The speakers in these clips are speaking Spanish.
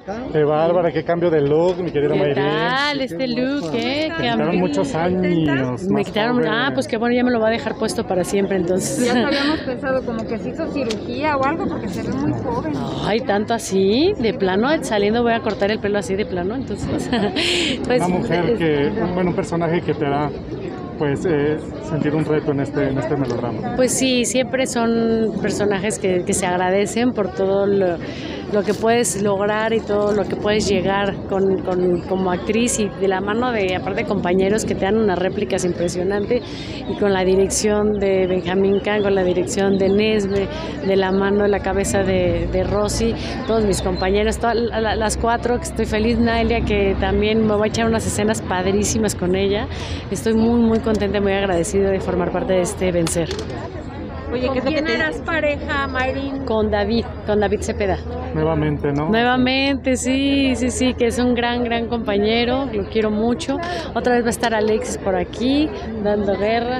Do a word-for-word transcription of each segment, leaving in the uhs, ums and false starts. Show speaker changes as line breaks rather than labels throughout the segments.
Qué bárbara, qué cambio de look, mi querida Mayrin.
¿Qué tal este look? ¿Eh?
Me quitaron muchos años.
Me quitaron,
joven.
ah, pues qué bueno, ya me lo va a dejar puesto para siempre, entonces.
Ya habíamos pensado como que se hizo cirugía o algo porque se ve muy joven.
Ay, tanto así, de plano, saliendo voy a cortar el pelo así de plano, entonces.
Pues, una mujer que, bueno, un personaje que te da, pues, eh, sentir un reto en este, en este melodrama.
Pues sí, siempre son personajes que, que se agradecen por todo lo, lo que puedes lograr y todo lo que puedes llegar con, con, como actriz y de la mano de, aparte, compañeros que te dan unas réplicas impresionantes y con la dirección de Benjamín Kahn, con la dirección de Nesme, de la mano, de la cabeza de, de Rosy, todos mis compañeros, todas las cuatro, que estoy feliz, Naelia, que también me voy a echar unas escenas padrísimas con ella. Estoy muy, muy contenta y muy agradecida de formar parte de este Vencer.
Oye, ¿con quién eras pareja, Mayrin?
Con David, con David Cepeda.
Nuevamente, ¿no?
Nuevamente, sí, sí, sí, que es un gran, gran compañero, lo quiero mucho. Otra vez va a estar Alexis por aquí, dando guerra,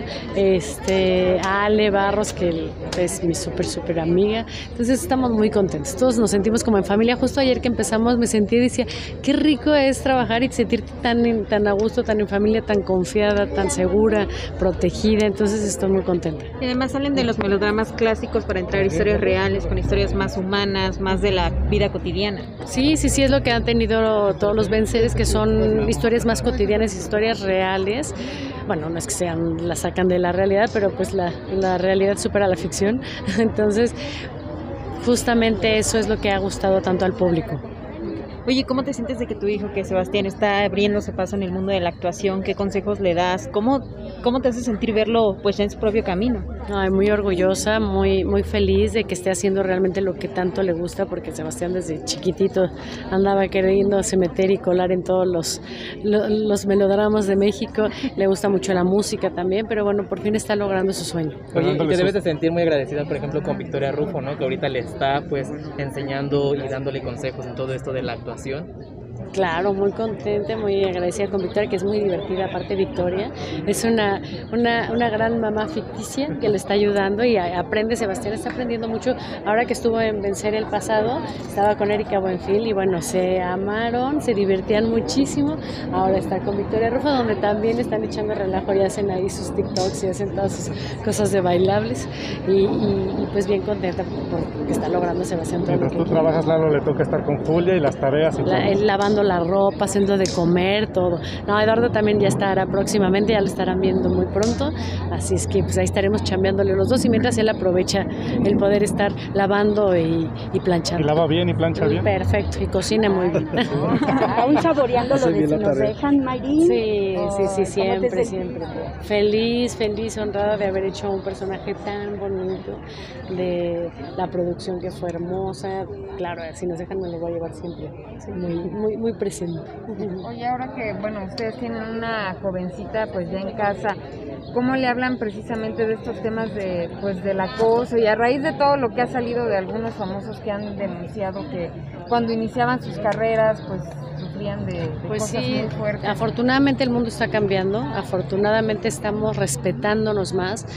este, Ale Barros, que es mi súper, súper amiga. Entonces estamos muy contentos, todos nos sentimos como en familia. Justo ayer que empezamos me sentí y decía, qué rico es trabajar y sentirte tan, tan a gusto, tan en familia, tan confiada, tan segura, protegida. Entonces estoy muy contenta.
Y además salen de los melodramas clásicos para entrar a historias reales, con historias más humanas, más de la vida cotidiana.
Sí, sí, sí, es lo que han tenido todos los Venceres, que son historias más cotidianas, historias reales. Bueno, no es que sean, la sacan de la realidad, pero pues la, la realidad supera la ficción. Entonces, justamente eso es lo que ha gustado tanto al público.
Oye, ¿cómo te sientes de que tu hijo, que Sebastián, está abriéndose paso en el mundo de la actuación? ¿Qué consejos le das? ¿Cómo, cómo te hace sentir verlo pues en su propio camino?
Ay, muy orgullosa, muy, muy feliz de que esté haciendo realmente lo que tanto le gusta, porque Sebastián desde chiquitito andaba queriéndose meter y colar en todos los, los, los melodramas de México. Le gusta mucho la música también, pero bueno, por fin está logrando su sueño.
Oye, y te debes de sentir muy agradecida, por ejemplo, con Victoria Rufo, ¿no? Que ahorita le está pues enseñando y dándole consejos en todo esto de la actuación.
Claro, muy contenta, muy agradecida con Victoria, que es muy divertida. Aparte, Victoria es una, una, una gran mamá ficticia que le está ayudando y a, aprende. Sebastián está aprendiendo mucho. Ahora que estuvo en Vencer el pasado, estaba con Erika Buenfil y bueno, se amaron, se divertían muchísimo. Ahora está con Victoria Rufo, donde también están echando relajo y hacen ahí sus TikToks y hacen todas sus cosas de bailables y, y, y pues bien contenta porque está logrando Sebastián todo.
Mientras tú trabajas, Lalo, le toca estar con Julia y las tareas y
La, él lavando la ropa, haciendo de comer, todo. No, Eduardo también ya estará próximamente, ya lo estarán viendo muy pronto, así es que pues ahí estaremos chambeándole los dos y mientras él aprovecha el poder estar lavando y, y planchando.
¿Y lava bien y plancha bien?
Perfecto, y cocina muy bien.
¿Aún saboreando lo de si nos dejan, Mayrin?
Sí, sí, sí, siempre,
te
siempre. Feliz, feliz, honrada de haber hecho un personaje tan bonito, de la producción que fue hermosa. Claro, si nos dejan me lo voy a llevar siempre. Sí, muy, muy, muy presente.
Oye, ahora que, bueno, ustedes tienen una jovencita pues ya en casa, ¿cómo le hablan precisamente de estos temas de, pues, del acoso? Y a raíz de todo lo que ha salido de algunos famosos que han denunciado que cuando iniciaban sus carreras, pues sufrían de, de
pues
cosas
sí,
muy fuertes.
Afortunadamente el mundo está cambiando, afortunadamente estamos respetándonos más,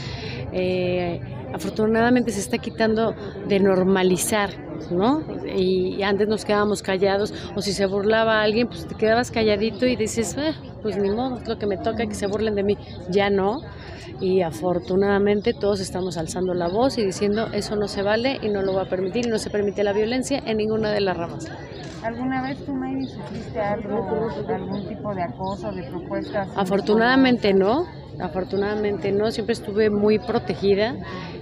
eh, afortunadamente se está quitando de normalizar, ¿no? Y antes nos quedábamos callados, o si se burlaba a alguien, pues te quedabas calladito y dices, eh, pues ni modo, es lo que me toca, que se burlen de mí. Ya no, y afortunadamente todos estamos alzando la voz y diciendo, eso no se vale y no lo va a permitir, y no se permite la violencia en ninguna de las ramas.
¿Alguna vez tú, Mayrin, sufriste algo, algún tipo de acoso, de propuestas?
Afortunadamente no, afortunadamente no, siempre estuve muy protegida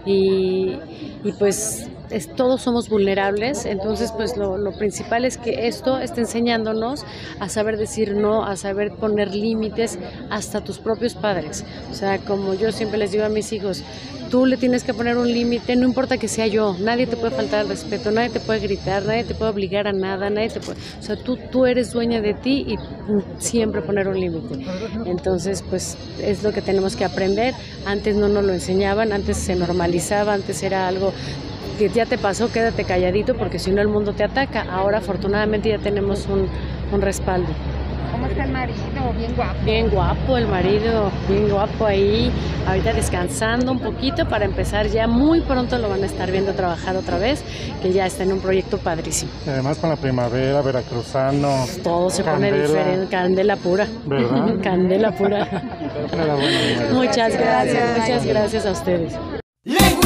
y, y pues es, todos somos vulnerables, entonces pues lo, lo principal es que esto está enseñándonos a saber decir no, a saber poner límites hasta tus propios padres. O sea, como yo siempre les digo a mis hijos, tú le tienes que poner un límite, no importa que sea yo, nadie te puede faltar al respeto, nadie te puede gritar, nadie te puede obligar a nada, nadie te puede, o sea, tú, tú eres dueña de ti y siempre poner un límite. Entonces, pues es lo que tenemos que aprender. Antes no nos lo enseñaban, antes se normalizaba, antes era algo que ya te pasó, quédate calladito porque si no el mundo te ataca. Ahora afortunadamente ya tenemos un, un respaldo.
¿Cómo está el marido? Bien guapo.
Bien guapo el marido, bien guapo ahí, ahorita descansando un poquito para empezar ya muy pronto lo van a estar viendo trabajar otra vez, que ya está en un proyecto padrísimo.
Además con la primavera, veracruzano.
Todo se pone
candela,
diferente, candela pura.
¿verdad?
Candela pura.
Enhorabuena, mi marido.
Muchas gracias, muchas gracias a ustedes.